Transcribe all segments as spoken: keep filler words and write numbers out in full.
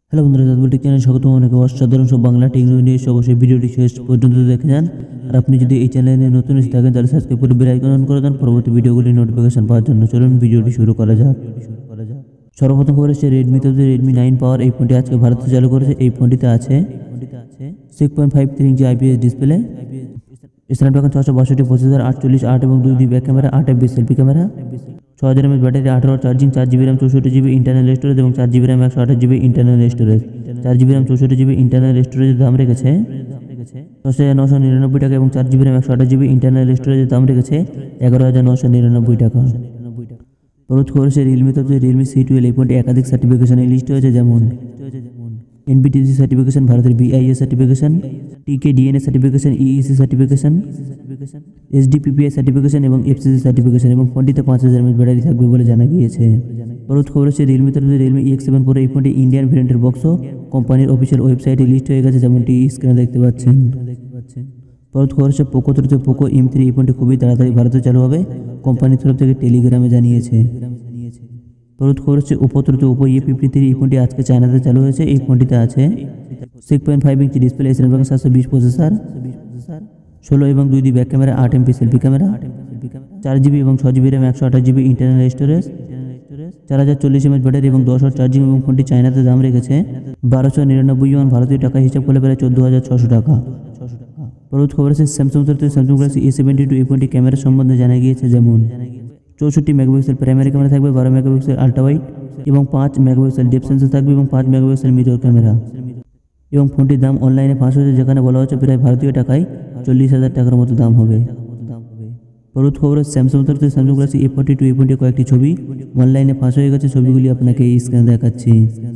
Hello বন্ধুরা, Tajbul take চ্যানেলে স্বাগত। অনেকে অসাধারণ সব বাংলা টেকনোলজি নিয়ে অবশ্যই ভিডিওটি শেষ পর্যন্ত দেখে যান। আর আপনি যদি এই চ্যানেলে নতুন এসে থাকেন তাহলে সাবস্ক্রাইব করে বেল আইকন অন করে দেন পরবর্তী ভিডিওগুলির নোটিফিকেশন পাওয়ার জন্য। চলুন ভিডিওটি শুরু করা যাক। সর্বপ্রথম খবর হচ্ছে রেডমি তে রেডমি নাইন পাওয়ার এই ফোনটি আজকে ভারতে চালু করেছে। এই ফোনটিতে আছে six point five three inch IPS display, Snapdragon ছশো বাষট্টি প্রসেসর, আটচল্লিশ আট এবং দুই দুই ব্যাক ক্যামেরা, আট এমপি সেলফি ক্যামেরা, ছ হাজার এমএচ ব্যাটারি, আঠারো চার্জিং, চার জিবি র্যাম, চৌষট্টি জিবি ইন্টারনাল স্টোরেজ এবং চার জিবি র্যাম একশো আঠাশ জিবি ইন্টারনাল স্টোরেজ। চার জিবি র্যাম চৌষট্টি জিবি ইন্টারনাল স্টোরেজের দাম রেখেছে দশ হাজার নশো নিরানব্বই টাকা এবং চার জিবি র্যাম একশো আঠাশ জিবি ইন্টারনাল স্টোরেজের দাম রেখেছে এগারো হাজার নশো নিরানব্বই টাকা। পরবর্তী খবর হচ্ছে রিয়েলমি তরফে রিয়েলমি সি টুয়েলভ এই ফোনটি একাধিক সার্টিফিকেশনে লিস্ট হয়েছে, যেমন এনবিটিসি সার্টিফিকেশন, ভারতের BIS certification, TK DNA certification, EEC certification, SDPPI certification এবং এফসিসি সার্টিফিকেশন। এবং ফোনটিতে পাঁচ হাজার এমএচ ব্যাটারি থাকবে বলে জানা গিয়েছে। পরবর্তী খবর হচ্ছে রিয়েলমি তরফে রিয়েলমি এক্স সেভেন প্রো এই ফোনটি ইন্ডিয়ান ভেরিয়েন্টের বক্সও কোম্পানির অফিসিয়াল ওয়েবসাইটে লিস্ট হয়ে গেছে, যেমনটি স্ক্রিনে দেখতে পাচ্ছেন। পরবর্তী খবর হচ্ছে পোকো তরফে পোকো এম থ্রি এই ফোনটি খুবই তাড়াতাড়ি ভারতে চালু হবে, কোম্পানির তরফ থেকে টেলিগ্রামে জানিয়েছে। পরবর্তী খবর হচ্ছে ওপো তরফে ওপো এ ফিফটি থ্রি এই ফোনটি আজকে চায়নাতে চালু হয়েছে। এই ফোনটিতে আছে six point five inch display, Snapdragon সাতশো বিশ প্রসেসর, ষোলো এবং দুই দুই ব্যাক ক্যামেরা, আট এমপি সেলফি ক্যামেরা, চার জিবি এবং ছ জিবি র্যাম, একশো আঠাশ জিবি ইন্টারনাল স্টোরেজ, চার হাজার চল্লিশ এমএচ ব্যাটারি এবং দশ ওয়াট চার্জিং। এবং ফোনটি চায়নাতে দাম রেখেছে বারোশো নিরানব্বই ইউয়ান, ভারতীয় টাকা হিসাব করলে প্রায় চোদ্দো হাজার ছশো টাকা। পরবর্তী খবর আছে স্যামসাং তরফে Samsung Galaxy A seventy two এই ফোনটি ক্যামেরা সম্বন্ধে জানা গিয়েছে, যেমন চৌষট্টি মেগাপিক্সেল প্রাইমারি ক্যামেরা থাকবে, বারো মেগাপিক্সেল আল্ট্রা ওয়াইড এবং পাঁচ মেগাপিক্সেল ডেপথ সেন্সর থাকবে এবং পাঁচ মেগাপিক্সেল মিরর ক্যামেরা। এবং ফোনটির দাম অনলাইনে ফাঁস হয়েছে, যেখানে বলা হচ্ছে প্রায় ভারতীয় টাকায় চল্লিশ হাজার টাকার মতো দাম হবে। পরবর্তী খবর স্যামসাং তরফে Samsung Galaxy A forty two এই ফোনটির কয়েকটি ছবি অনলাইনে ফাঁস হয়ে গেছে, ছবিগুলি আপনাকে এই স্ক্রিনে দেখাচ্ছি।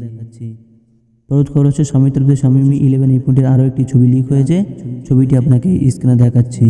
পরবর্তী খবর হচ্ছে স্বামী তরফে স্বামী মি ইলেভেন এই ফোনটির আরও একটি ছবি লিক হয়েছে, ছবিটি আপনাকে স্ক্রিনে দেখাচ্ছি।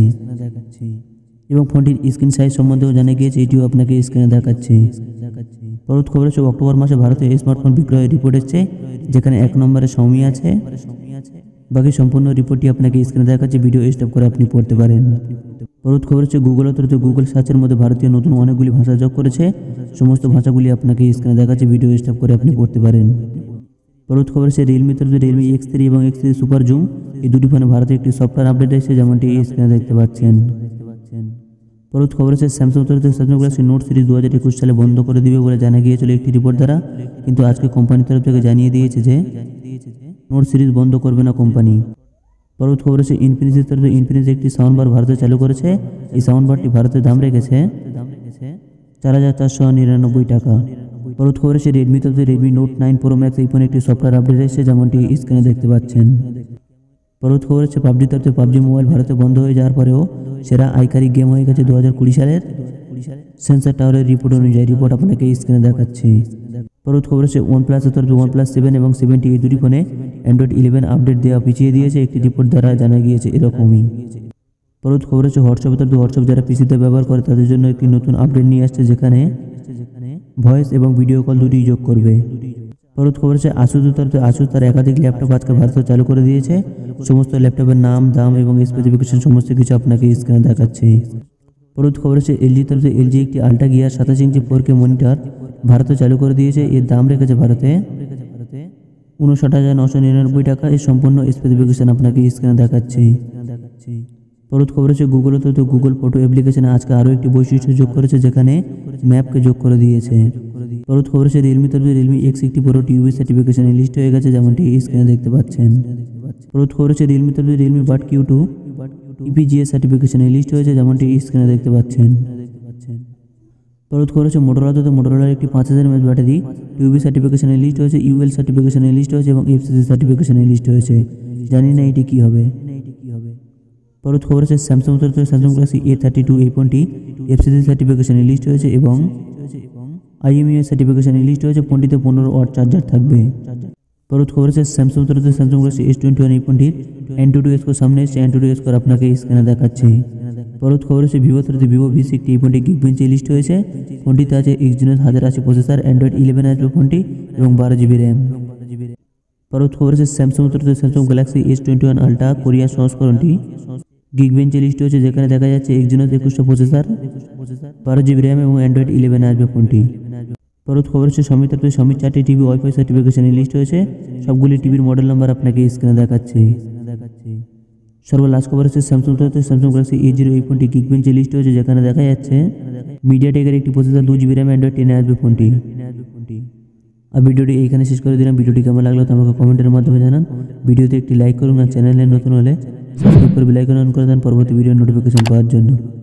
এবং ফোনটির স্ক্রিন সাইজ সম্বন্ধেও জানা গিয়েছে, এটিও আপনাকে স্ক্রিনে দেখাচ্ছি। পরবর্তী খবর হচ্ছে অক্টোবর মাসে ভারতে স্মার্টফোন বিক্রয়ের রিপোর্ট এসেছে, যেখানে এক নম্বরে শাওমি আছে। বাকি সম্পূর্ণ রিপোর্টটি আপনাকে স্ক্রিনে দেখাচ্ছে, ভিডিও স্টপ করে আপনি পড়তে পারেন। পরবর্তী খবর হচ্ছে গুগল তরফে গুগল সার্চের মধ্যে ভারতীয় নতুন অনেকগুলি ভাষা যোগ করেছে, সমস্ত ভাষাগুলি আপনাকে স্ক্রিনে দেখাচ্ছে, ভিডিও স্টপ করে আপনি পড়তে পারেন। পরবর্তী খবর হচ্ছে রিয়েলমি তরফে রিয়েলমি এক্স থ্রি এবং এক্স থ্রি সুপার জুম এই দুটি ফোনে ভারতে একটি সফটওয়্যার আপডেট এসেছে, যেমনটি স্ক্রিনে দেখতে পাচ্ছেন। পরবর্তী খবর হচ্ছে স্যামসাং তরফে স্যামসাং গ্যালাক্সি নোট সিরিজ দু হাজার একুশ সালে বন্ধ করে দিবে বলে জানা গিয়েছিল একটি রিপোর্ট দ্বারা, কিন্তু আজকে কোম্পানির তরফ থেকে জানিয়ে দিয়েছে যে নোট সিরিজ বন্ধ করবে না কোম্পানি। পরবর্তী খবর হচ্ছে ইনফিনিক্সের তরফে ইনফিনিক্স একটি সাউন্ড বার ভারতে চালু করেছে। এই সাউন্ড বারটি ভারতের দাম রেখেছে চার হাজার চারশো নিরানব্বই টাকা। পরবর্তী খবর হচ্ছে রেডমি তরফে Redmi Note nine Pro Max এই ফোনে একটি সফটওয়্যার আপডেট এসেছে, যেমনটি স্ক্রিনে দেখতে পাচ্ছেন। পরবর্তী খবর হচ্ছে পাবজি তরফে পাবজি মোবাইল ভারতে বন্ধ হয়ে যাওয়ার পরেও সেরা আইকারিক গেম হয়ে গেছে দু হাজার কুড়ি সালের সেন্সার টাওয়ারের রিপোর্ট অনুযায়ী, রিপোর্ট আপনাকে স্ক্রিনে দেখাচ্ছি। পরবর্তী খবর হচ্ছে ওয়ান প্লাসের তরফে ওয়ান প্লাস সেভেন এবং সেভেন্টি এই দুটি ফোনে অ্যান্ড্রয়েড ইলেভেন আপডেট দেওয়া পিছিয়ে দিয়েছে, একটি রিপোর্ট দ্বারা জানা গিয়েছে এরকমই। পরবর্তী খবর হচ্ছে হোয়াটসঅ্যাপের তরফে হোয়াটসঅ্যাপ যারা পিসিতে ব্যবহার করে তাদের জন্য একটি নতুন আপডেট নিয়ে আসছে, যেখানে ভয়েস এবং ভিডিও কল দুটি যোগ করবে। পরবর্তী খবর হচ্ছে আসুসের তরফে আসুস তার একাধিক ল্যাপটপ আজকে ভারতে চালু করে দিয়েছে, সমস্ত ল্যাপটপের নাম, দাম এবং স্পেসিফিকেশন সমস্ত কিছু আপনাকে স্ক্রিনে দেখাচ্ছে। পরবর্তী খবর হচ্ছে এলজি তরফে এলজি একটি আল্ট্রা গিয়ার সাতাশ ইঞ্চি ফোর কে মনিটর ভারতে চালু করে দিয়েছে, এর দাম রেখেছে ভারতে উনষাট হাজার নশো নিরানব্বই টাকা। এর সম্পূর্ণ স্পেসিফিকেশন আপনাকে স্ক্রিনে দেখাচ্ছি। পরবর্তী খবর হচ্ছে গুগল তরফে গুগল ফটো অ্যাপ্লিকেশনে আজকে আরও একটি বৈশিষ্ট্য যোগ করেছে, যেখানে ম্যাপকে যোগ করে দিয়েছে। পরবর্তী খবর হচ্ছে রিয়েলমি তরফে Realme X sixty Pro TUV সার্টিফিকেশনে লিস্ট হয়ে গেছে, যেমনটি স্ক্রিনে দেখতে পাচ্ছেন। পরবর্তী খবর হচ্ছে রিয়েলমি তরফে Realme Bud Q two EPGS সার্টিফিকেশনে লিস্ট হয়েছে, যেমনটি স্ক্রিনে দেখতে পাচ্ছেন। পরবর্তী খবর হচ্ছে মোটরোলা তরফে মোটরোলার একটি পাঁচ হাজার এমএচ ব্যাটারি টিউবি সার্টিফিকেশনে লিস্ট হয়েছে, ইউএল সার্টিফিকেশনে লিস্ট হয়েছে এবং এফসিসি সার্টিফিকেশনে লিস্ট হয়েছে। জানি না এটি কী হবে। পরবর্তী খবর হচ্ছে স্যামসাং তরফে Samsung Galaxy A thirty two এই ফোনটি এফসিসি সার্টিফিকেশনে লিস্ট হয়েছে এবং আইএমইআই সার্টিফিকেশনে লিস্ট হয়েছে, ফোনটিতে পনেরো ওয়াট চার্জার থাকবে। পরবর্তী খবর হচ্ছে স্যামসাং তরফে Samsung Galaxy S twenty one এই ফোনটির অ্যান্ড্রয়েড স্কোর সামনে এসছে, অ্যান্ড্রয়েড স্কোর আপনাকে স্ক্রিনে দেখাচ্ছে। পরবর্তী খবর হচ্ছে ভিভো তরফে ভিভো ভি সিক্সটি এই ফোনটি গিগবেঞ্চে লিস্ট হয়েছে, ফোনটিতে আছে এক্সজিনোস হাজার আশি প্রসেসর, অ্যান্ড্রয়েড ইলেভেন আসবে ফোনটি এবং বারো জিবি র্যাম। পরবর্তী খবর হচ্ছে স্যামসাং তরফে Samsung Galaxy S twenty one Ultra Korea সংস্করণটি গিগবেঞ্চে লিস্ট হয়েছে, যেখানে দেখা যাচ্ছে এক্সজিনোস একুশশো প্রসেসর, বারো জিবি র্যাম এবং অ্যান্ড্রয়েড ইলেভেন আসবে ফোনটি। পরবর্তী খবর হচ্ছে স্বামী তরফে স্বামীর চারটি টিভি ওয়াইফাই সার্টিফিকেশন লিস্ট হয়েছে। সবগুলি টিভির মডেল নাম্বার আপনাকে স্ক্রিনে দেখাচ্ছি। সর্ব লাস্ট খবর হচ্ছে স্যামসাং তরফে স্যামসাং গ্যালাক্সি এ জিরো এই ফোনটি গিগ বেঞ্চে লিস্ট হয়েছে, যেখানে দেখা যাচ্ছে মিডিয়াটেকের একটি প্রসেসর দু জিবি র্যাম অ্যান্ড্রয়েড টেনে আসবে ফোনটি। আর ভিডিওটি এইখানে শেষ করে দিলাম। ভিডিওটি কেমন লাগলো তো আমাকে কমেন্টের মাধ্যমে জানান। ভিডিওতে একটি লাইক করুন আর চ্যানেলে নতুন হলে সাবস্ক্রাইব করে বেল আইকন অন করে দেন পরবর্তী ভিডিও নোটিফিকেশন পাওয়ার জন্য।